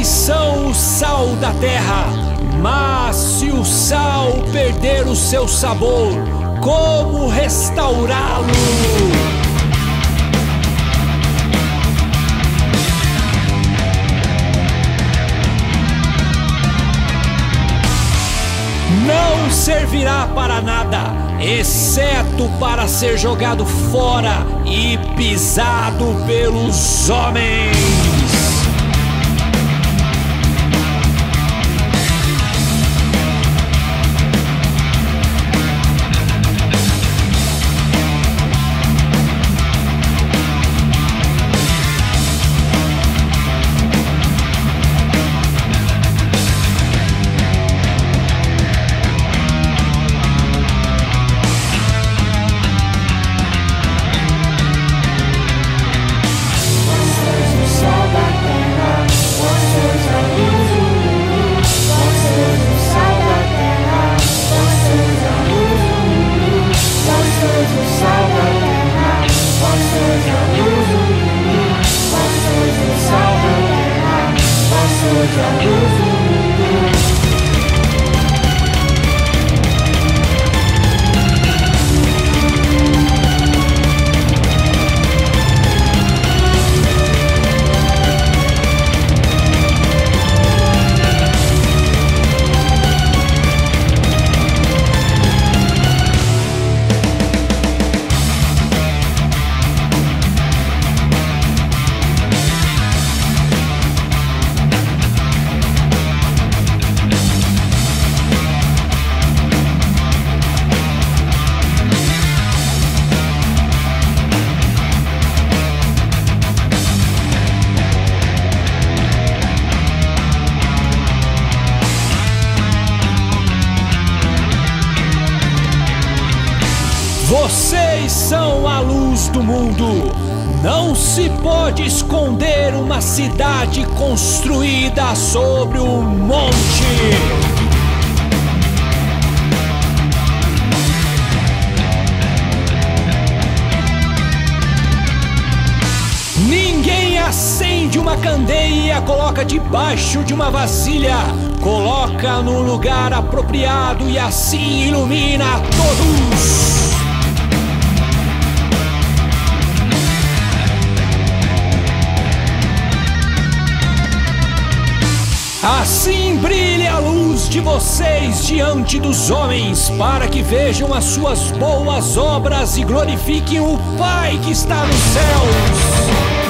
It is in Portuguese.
Vocês são o sal da terra, mas se o sal perder o seu sabor, como restaurá-lo? Não servirá para nada, exceto para ser jogado fora e pisado pelos homens. Vocês são a luz do mundo. Não se pode esconder uma cidade construída sobre um monte. Ninguém acende uma candeia e a coloca debaixo de uma vasilha. Coloca no lugar apropriado e assim ilumina a todos. Assim brilhe a luz de vocês diante dos homens, para que vejam as suas boas obras e glorifiquem o Pai que está nos céus.